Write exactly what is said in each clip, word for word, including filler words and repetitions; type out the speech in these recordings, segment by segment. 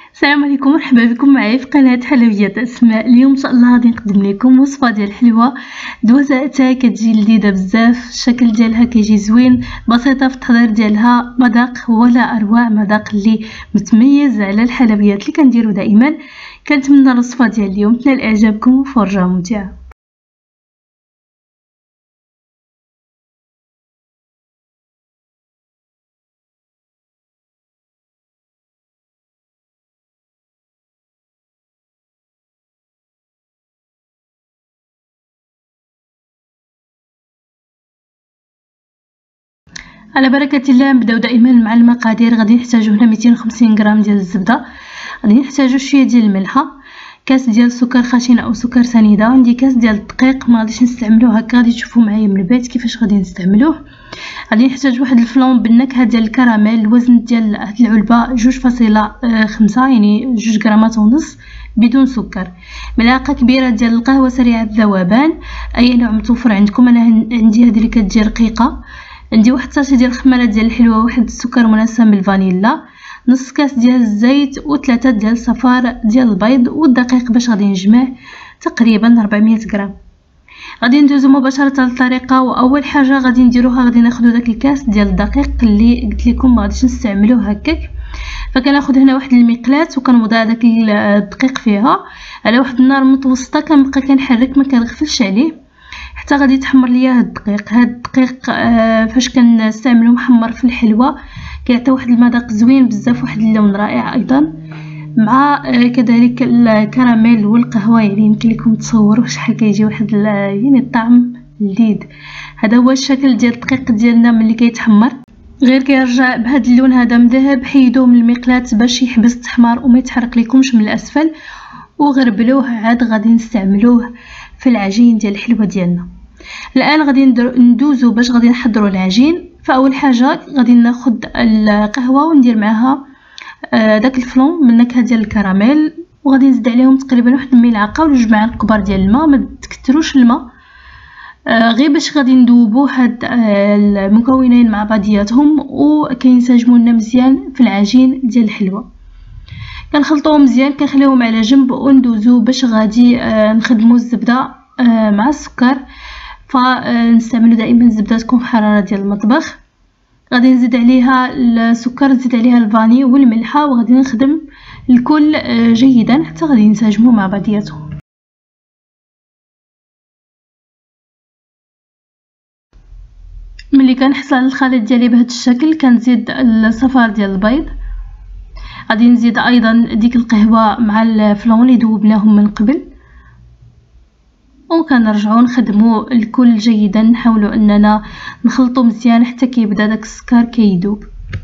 السلام عليكم، مرحبا بكم معايا في قناه حلويات اسماء. اليوم ان شاء الله غادي نقدم لكم وصفه ديال الحلوه دوزاتها كتجي لذيذه بزاف. الشكل ديالها كيجي زوين، بسيطه في التحضير ديالها، مذاق ولا اروع، مذاق اللي متميز على الحلويات اللي كنديرو دائما. كنتمنى الوصفه ديال اليوم تنال اعجابكم وفرجه ممتعه. على بركه الله نبداو دائما مع المقادير. غادي نحتاجو هنا مئتين وخمسين غرام ديال الزبده، غادي نحتاجو شويه ديال الملحه، كاس ديال السكر خشن او سكر سنيده، عندي كاس ديال الدقيق ما غاديش نستعملوه هكا، غادي تشوفوا معايا من البيت كيفاش غادي نستعملوه. غادي نحتاج واحد الفلون بالنكهه ديال الكراميل، الوزن ديال هاد العلبه جوج فاصلة خمسة يعني جوج غرامات ونص بدون سكر. ملعقه كبيره ديال القهوه سريعه الذوبان اي نوع متوفر عندكم، انا عندي هذه اللي كتجي رقيقه. عندي واحد الطاشه ديال الخماره ديال الحلوه، واحد السكر منسم بالفانيلا، نص كاس ديال الزيت وثلاثه ديال الصفار ديال البيض والدقيق باش غادي نجمع تقريبا أربعمية غرام. غادي ندوزو مباشره للطريقه، واول حاجه غادي نديروها غادي ناخذ داك الكاس ديال الدقيق اللي قلت لكم ما غاديش نستعملوه هكاك. فكناخذ هنا واحد المقلاة وكنوضع داك الدقيق فيها على واحد النار متوسطه، كنبقى كنحرك ما كنغفلش عليه حتى غادي تحمر ليا هاد الدقيق. هاد الدقيق آه فاش كنستعملو محمر في الحلوه كيعطي واحد المذاق زوين بزاف، واحد اللون رائع ايضا، مع آه كذلك الكراميل والقهوه. يعني يمكن لكم تصوروا شحال كيجي واحد يعني الطعم لذيذ. هذا هو الشكل ديال الدقيق ديالنا ملي كيتحمر، غير كيرجع بهذا اللون هذا مذهب، حيدوه من المقلاة باش يحبس التحمار وما يتحرق لكمش من الاسفل، وغربلوه عاد غادي نستعملوه في العجين ديال الحلوه ديالنا. الان غادي ندوزو باش غادي نحضروا العجين. فاول حاجه غادي ناخذ القهوه وندير معها داك الفلون من النكهه ديال الكراميل، وغادي نزيد عليهم تقريبا واحد الملعقه ولا جوج معالق كبار ديال الماء، ما تكثروش الماء غير باش غادي ندوبو هاد المكونين مع بعضياتهم وكينسجموا لنا مزيان في العجين ديال الحلوه. كنخلطوهم مزيان، كنخليوهم على جنب وندوزو باش غادي نخدموا الزبده مع السكر. فنستعملوا دائما الزبده تكون حراره ديال المطبخ. غادي نزيد عليها السكر، نزيد عليها الفاني والملحه، وغادي نخدم الكل جيدا حتى غادي ينسجموا مع بعضياتهم. ملي كنحصل على الخليط ديالي بهذا الشكل كنزيد الصفار ديال البيض، غادي نزيد ايضا ديك القهوه مع الفلون اللي ذوبناهم من قبل، وكنرجعوا نخدموا الكل جيدا. نحاولوا اننا نخلطوا مزيان حتى كيبدا داك السكر كيذوب.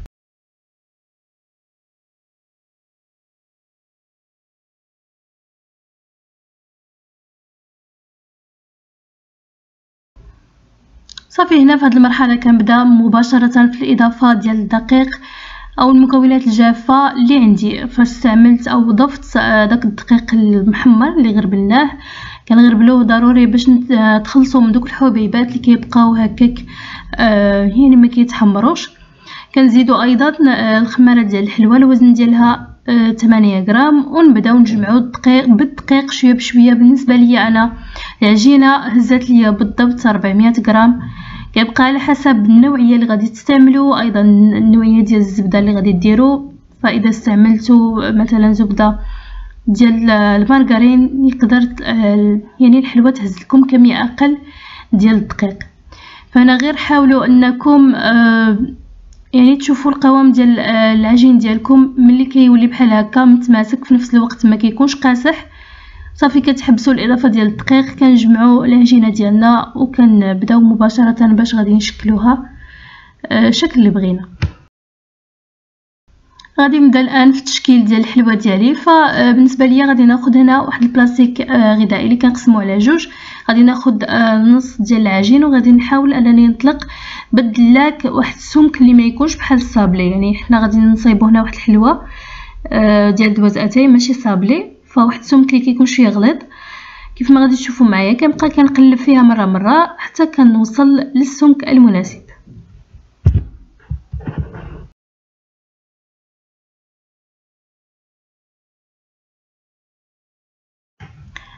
صافي هنا في هذه المرحله كنبدا مباشره في الاضافه ديال الدقيق او المكونات الجافه اللي عندي. فاستعملت او ضفت داك الدقيق المحمر اللي غربلناه، كنغربلوه ضروري باش تخلصوا من دوك الحبيبات اللي كيبقاو هكاك آه يعني ما كيتحمروش. كنزيدوا ايضا الخماره ديال الحلوه، الوزن ديالها آه ثمانية غرام، ونبداو نجمعوا الدقيق بالدقيق شويه بشويه. بالنسبه لي انا العجينه هزات ليا بالضبط أربعمية غرام، كيبقى على حسب النوعيه اللي غادي تستعملوا، ايضا النوعيه ديال الزبده اللي غادي ديروا. فاذا استعملتوا مثلا زبده ديال المارغرين يقدر يعني الحلوه تهز لكم كميه اقل ديال الدقيق. فانا غير حاولوا انكم يعني تشوفوا القوام ديال العجين ديالكم ملي كيولي بحال هكا متماسك في نفس الوقت ما كيكونش قاصح، صافي كتحبسوا الاضافه ديال الدقيق. كنجمعوا العجينه ديالنا وكنبداو مباشره باش غادي نشكلوها الشكل اللي بغينا. غادي نبدا الان في التشكيل ديال الحلوه ديالي. فبالنسبه ليا غادي ناخذ هنا واحد البلاستيك غذائي اللي كنقسموه على جوج، غادي ناخذ نص ديال العجين وغادي نحاول انني نطلق بالدلاك واحد السمك اللي ما يكونش بحال الصابلي. يعني حنا غادي نصايبوا هنا واحد الحلوه ديال دوز اتاي ماشي صابلي، فواحد السمك اللي كيكون شويه غليظ. كيف ما غادي تشوفوا معايا كنبقى كنقلب فيها مره مره حتى كنوصل للسمك المناسب.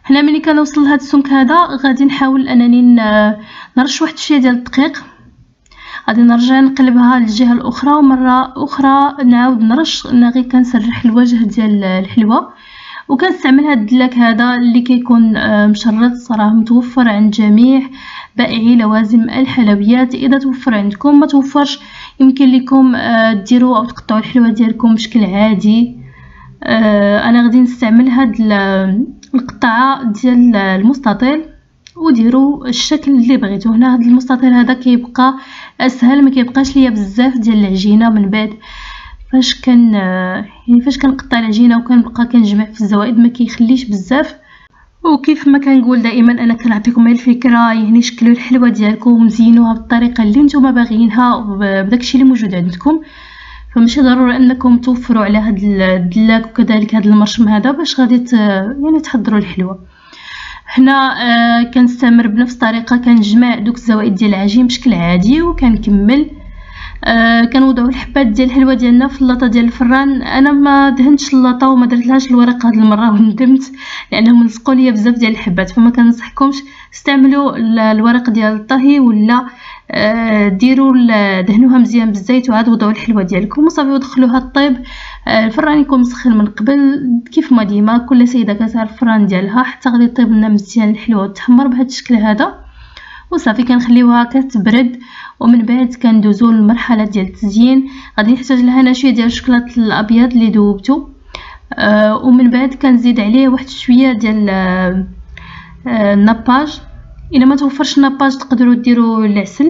هنا ملي كنوصل لهذا السمك هذا غادي نحاول انني نرش واحد شويه ديال الدقيق، غادي نرجع نقلبها للجهه الاخرى ومره اخرى نعاود نرش. انا غير كنسرح الوجه ديال الحلوه، وكنستعمل هذا الدلاك هذا اللي كيكون مشرط، صراحه متوفر عند جميع بائعي لوازم الحلويات. اذا توفر عندكم، ما توفرش يمكن لكم ديروا او تقطعوا الحلوه ديالكم بشكل عادي. انا غادي نستعمل هاد القطعه ديال المستطيل وديروا الشكل اللي بغيتو. هنا هاد المستطيل هذا كيبقى اسهل، ما كيبقاش ليا بزاف ديال العجينه من بعد فاش كان يعني فاش كنقطع العجينه وكنبقى كنجمع في الزوائد ما كيخليش بزاف. وكيف ما كنقول دائما انا كنعطيكم الفكره، يعني شكلوا الحلوه ديالكم زينوها بالطريقه اللي نتوما باغيينها بداكشي اللي موجود عندكم، فماشي ضروري انكم توفروا على هاد الدلاك وكذلك هاد المرشم هذا باش غادي يعني تحضروا الحلوه. هنا آه كنستمر بنفس الطريقه، كنجمع دوك الزوائد ديال العجين بشكل عادي وكنكمل. آه كنوضعوا الحبات ديال الحلوه ديالنا في اللاطه ديال الفران. انا ما دهنتش اللاطه وما درتلهاش الورق هذه المره وندمت لانهم لصقوا ليا بزاف ديال الحبات، فما كنصحكمش استعملوا الورق ديال الطهي ولا آه ديروا دهنوها مزيان بالزيت وعاد وضعوا الحلوه ديالكم وصافي ودخلوها طيب. آه الفران يكون مسخن من قبل كيف ما ديما، كل سيده كتعرف الفران ديالها حتى غادي طيب لنا مزيان الحلوه وتحمر بهذا الشكل هذا وصافي. كنخليوها كتبرد ومن بعد كندوزو للمرحله ديال التزيين. غادي نحتاج لها انا شويه ديال الشوكولاط الابيض اللي ذوبته، آه ومن بعد كنزيد عليه واحد شويه ديال آه الناباج. الا ما توفرش الناباج تقدروا ديروا العسل.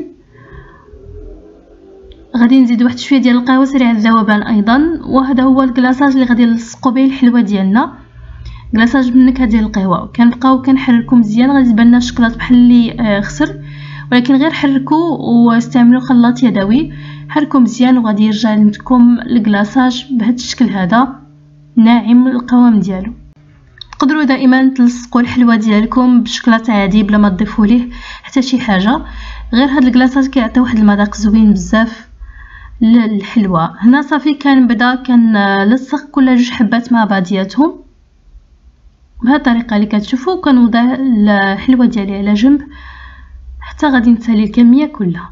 غادي نزيد واحد شويه ديال القهوه سريع الذوبان ايضا، وهذا هو الكلاصاج اللي غادي نلصقوا به الحلوه ديالنا، كلاصاج بالنكهه ديال القهوه. كنبقاو كنحركوا مزيان، غادي تبان لنا الشوكولاط بحال اللي خسر، ولكن غير حركوا واستعملوا خلاط يدوي، حركوا مزيان وغادي يرجع لكم الكلاصاج بهذا الشكل هذا ناعم القوام ديالو. تقدروا دائما تلصقوا الحلوه ديالكم بالشوكولاط عادي بلا ما تضيفوا ليه حتى شي حاجه، غير هذا الكلاصاج كيعطي واحد المذاق زوين بزاف للحلوه. هنا صافي كنبدا كنلصق كل جوج حبات مع بعضياتهم بهذه الطريقه اللي كتشوفوا. كنوضع الحلوه ديالي على جنب حتى غادي نسالي الكميه كلها.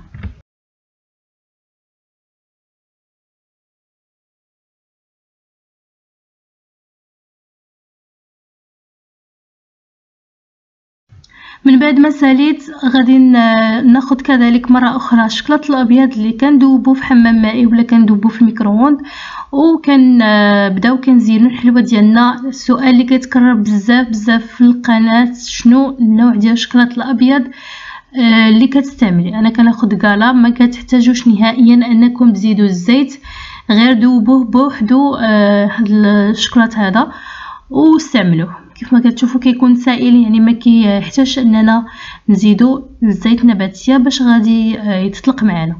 من بعد ما ساليت غادي ناخذ كذلك مره اخرى الشوكولاط الابيض اللي كندوبو في حمام مائي ولا كندوبو في الميكرووند، وكنبداو كنزينوا الحلوه ديالنا. السؤال اللي كيتكرر بزاف بزاف في القناه، شنو النوع ديال الشوكولاط الابيض اللي كتستعملي؟ انا كناخذ كالا، ما كتحتاجوش نهائيا انكم تزيدوا الزيت، غير دوبوه بوحدو هذا الشوكولاط هذا واستعملوه. كيف ما كتشوفوا كيكون سائل، يعني ما كيحتاجش اننا نزيدوا الزيت النباتيه باش غادي يتطلق معنا.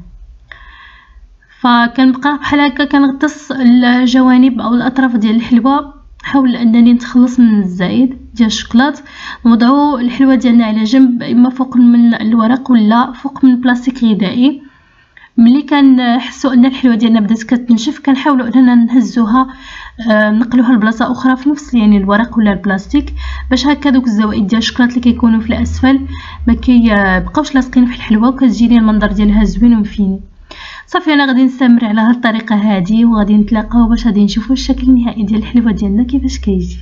فكنبقى بحال هكا كنغطس الجوانب او الاطراف ديال الحلوه، نحاول انني نتخلص من الزائد ديال الشوكولاط. نوضعوا الحلوه ديالنا على جنب، اما فوق من الورق ولا فوق من بلاستيك غذائي. ملي كنحسوا ان الحلوه ديالنا بدات كتنشف كنحاولوا اننا نهزوها آه نقلوها لبلاصه اخرى في نفس يعني الورق ولا البلاستيك، باش هكا دوك الزوائد ديال الشوكولاط اللي كيكونوا في الاسفل ما كيبقاوش لاصقين في الحلوه وكتجيني المنظر ديالها زوين ومفيني. صافي انا غادي نستمر على هذه الطريقه هذه وغادي نتلاقاو باش غادي نشوفوا الشكل النهائي ديال الحلوه ديالنا كيفاش كيجي.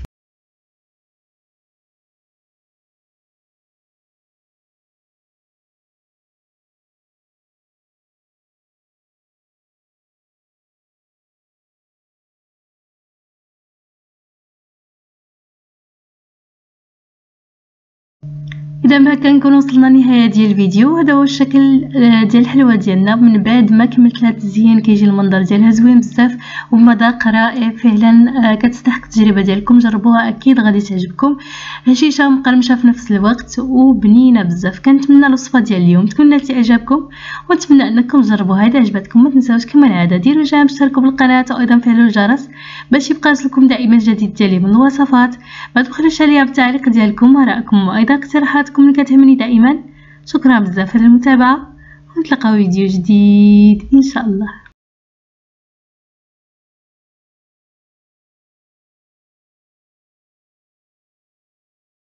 اذا ما كنكون وصلنا لنهايه ديال الفيديو. هذا هو الشكل ديال الحلوه ديالنا من بعد ما كملت لها التزيين، كيجي المنظر ديالها زوين بزاف ومذاق رائع فعلا. كتستحق التجربه ديالكم، جربوها اكيد غادي تعجبكم. هشيشه مقرمشه في نفس الوقت وبنينه بزاف. كنتمنى الوصفه ديال اليوم تكون نالت اعجابكم ونتمنى انكم تجربوها. اذا عجبتكم ما تنساوش كما العاده ديروا جيم، اشتركوا بالقناه وايضا فعلوا الجرس باش يبقى يوصلكم دائما الجديد ديالي من الوصفات. ما تبخلوش عليا بالتعليق ديالكم وارائكم وايضا اقتراحاتكم اللي كتهمني دائما. شكرا بزاف على المتابعه ونتلاقاو فيديو جديد ان شاء الله.